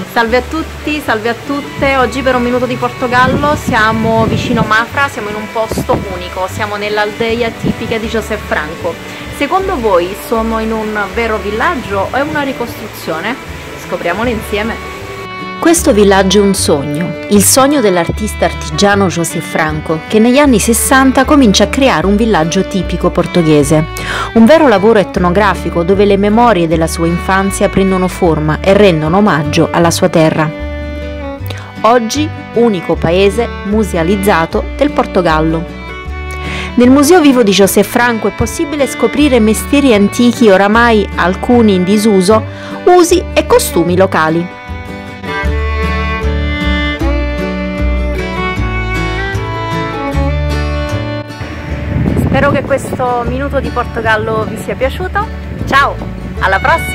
Salve a tutti, salve a tutte. Oggi per un minuto di Portogallo siamo vicino Mafra, siamo in un posto unico, siamo nell'aldeia tipica di José Franco. Secondo voi sono in un vero villaggio o è una ricostruzione? Scopriamolo insieme. Questo villaggio è un sogno, il sogno dell'artista artigiano José Franco, che negli anni 60 comincia a creare un villaggio tipico portoghese, un vero lavoro etnografico dove le memorie della sua infanzia prendono forma e rendono omaggio alla sua terra. Oggi unico paese musealizzato del Portogallo. Nel Museo Vivo di José Franco è possibile scoprire mestieri antichi, oramai alcuni in disuso, usi e costumi locali. Spero che questo minuto di Portogallo vi sia piaciuto. Ciao, alla prossima!